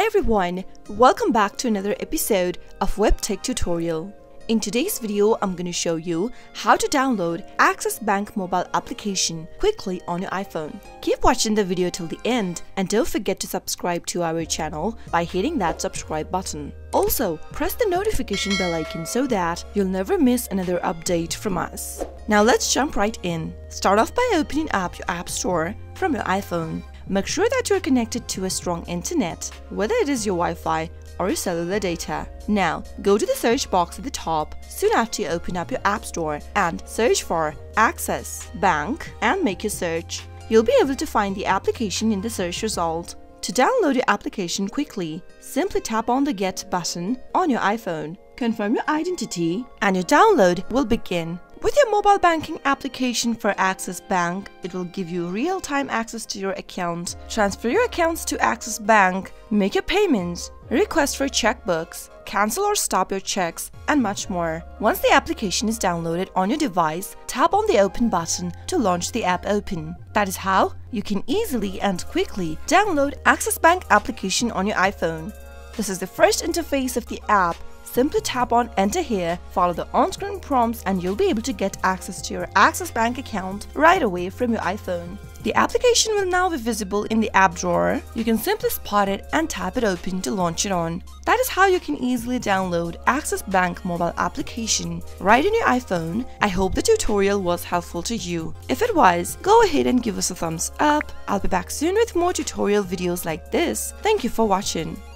Hi everyone, welcome back to another episode of Webtech Tutorial. In today's video, I'm going to show you how to download Axis Bank mobile application quickly on your iPhone. Keep watching the video till the end and don't forget to subscribe to our channel by hitting that subscribe button. Also, press the notification bell icon so that you'll never miss another update from us. Now let's jump right in. Start off by opening up your App Store from your iPhone. Make sure that you're connected to a strong internet, whether it is your Wi-Fi or your cellular data. Now, go to the search box at the top soon after you open up your App Store and search for Axis Bank and make your search. You'll be able to find the application in the search result. To download your application quickly, simply tap on the Get button on your iPhone. Confirm your identity and your download will begin. With your mobile banking application for Axis Bank, it will give you real-time access to your account, transfer your accounts to Axis Bank, make your payments, request for checkbooks, cancel or stop your checks, and much more. Once the application is downloaded on your device, tap on the Open button to launch the app open. That is how you can easily and quickly download Axis Bank application on your iPhone. This is the first interface of the app. Simply tap on Enter here, follow the on-screen prompts and you'll be able to get access to your Axis Bank account right away from your iPhone. The application will now be visible in the app drawer. You can simply spot it and tap it open to launch it on. That is how you can easily download Axis Bank mobile application right on your iPhone. I hope the tutorial was helpful to you. If it was, go ahead and give us a thumbs up. I'll be back soon with more tutorial videos like this. Thank you for watching.